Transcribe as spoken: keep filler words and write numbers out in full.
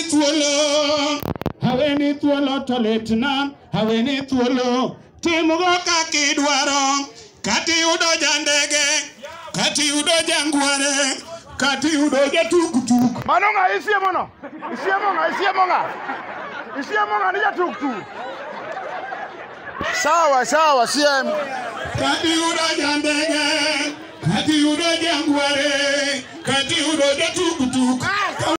Haweni thuolo, haweni thuolo toletna, haweni thuolo. Timugo kaki dwaro, kati udo jandege, kati udo jangware, kati udo jatuk-tuk. Manonga isie mono, isie monga, isie monga, isie monga ni jatuk-tuk. Sawa, sawa, siem. Kati udo jandege, kati udo jangware, kati udo jatuk